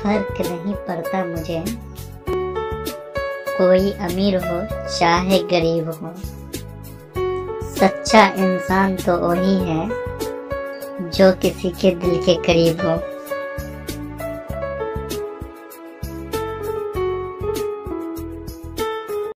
फर्क नहीं पड़ता मुझे, कोई अमीर हो चाहे गरीब हो। सच्चा इंसान तो वही है जो किसी के दिल के करीब हो।